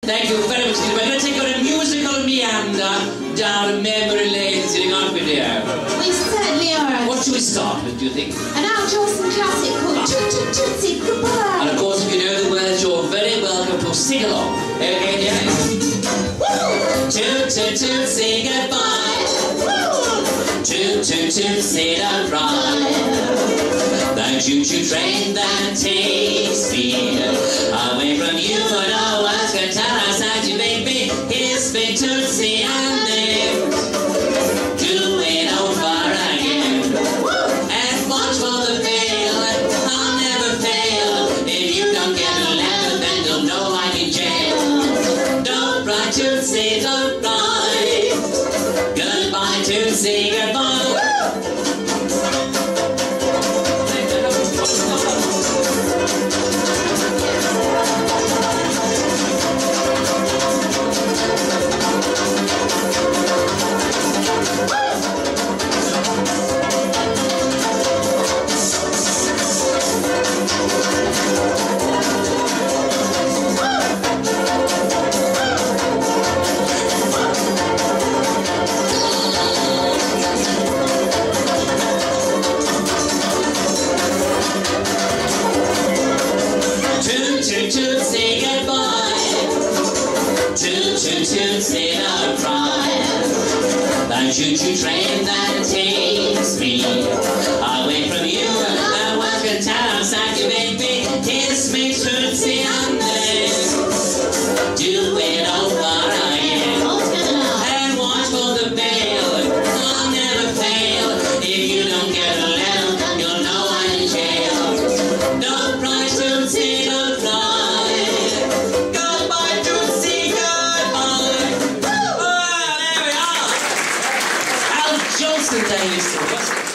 Thank you very much. We're going to take on a musical meander down memory lane, sitting on video. We certainly are. What should we start with, do you think? An outdoorsome classic called Tootsie Goodbye. And of course, if you know the words, you're very welcome to sing along. Okay, yeah. Toot, toot, toot, say goodbye. Toot, toot, toot, say don't ride. The choo-choo train that takes me away from you, for no one's gonna tell us how to make me. Here's me Tootsie and them. Do it over again. And watch for the fail. I'll never fail. If you don't get a letter, then you'll know I'm in jail. Don't cry, Tootsie, don't cry. Goodbye, Tootsie, goodbye. Choo-choo train that takes me away from you. I walk a town, side you make me kiss me, Tootsie and then do it over again. And watch for the bail. I'll never fail. If you don't get a letter, you'll know I'm in jail. Don't cry, Tootsie, don't cry. Goodbye, Tootsie, goodbye. Jolson Davis.